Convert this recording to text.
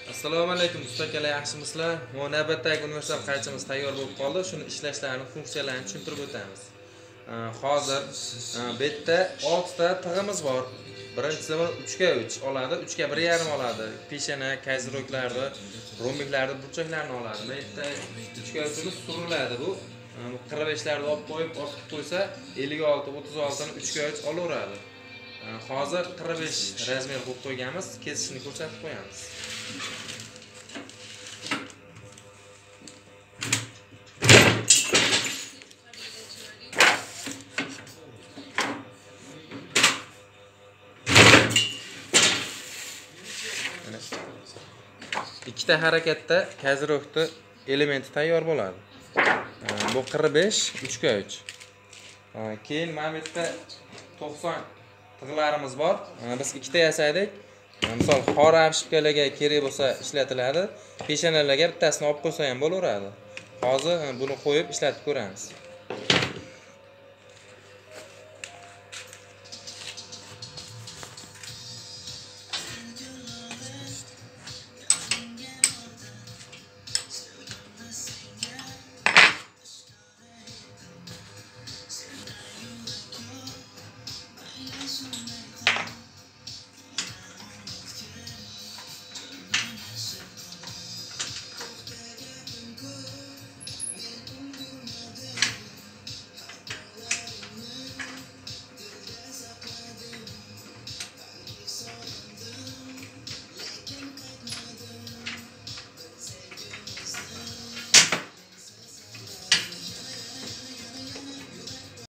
Assalomu alaykum ustakalar, yaxshimisizlar? Mana navbatdagi universal qaychimiz tayyor bo'lib qoldi. Shuni ishlashlarini, funksiyalarini tushuntirib o'tamiz. Hozir bu yerda 6 ta tig'imiz bor. Birinchisi 3x3 oladi, 3 ga 1,5 oladi. Peshana, kayziroklarni, rombiklarni, burchaklarni oladi. Bu yerda 3x3imiz suriladi bu. 45 larni olib qo'yib, ortib qo'ysa 56, 36 ni 3x3 olaveradi. Hozir 45 razmer qo'yib qo'yganmiz, kesishni ko'rsatib qo'yamiz. Ikkita harakatda kazirokni elementi tayyor bo'ladi. Bu 45 3x3. Keyin mana bu yerda 90 tig'larimiz bor. Biz ikkita yasaydik. Misol qora arshipkalarga kerak bo'lsa ishlatiladi. Peshanalarga bittasini olib qo'ysa ham bo'laveradi. Hozir buni qo'yib ishlatib ko'ramiz.